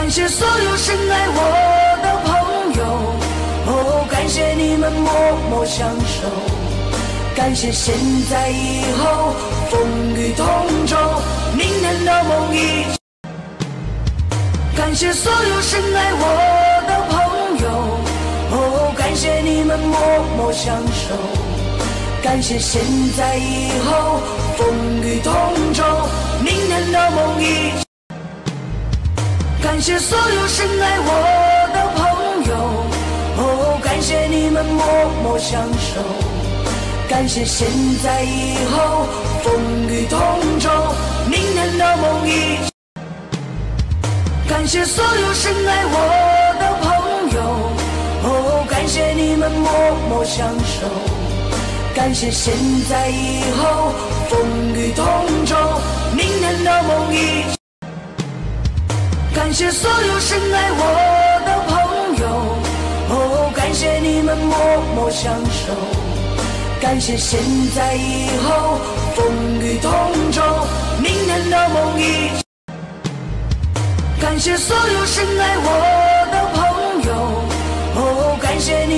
感谢所有深爱我的朋友，哦，感谢你们默默相守，感谢现在以后风雨同舟，明天的梦一起。感谢所有深爱我的朋友，哦，感谢你们默默相守，感谢现在以后风雨同舟，明天的梦一起。感谢所有深爱我的朋友，哦，感谢你们默默相守，感谢现在以后风雨同舟，明天的梦一起。感谢所有深爱我的朋友，哦，感谢你们默默相守，感谢现在以后风雨同舟，明天的梦一起。感谢所有深爱我的朋友，哦，感谢你们默默相守，感谢现在以后风雨同舟，明天的梦一起。感谢所有深爱我的朋友，哦，感谢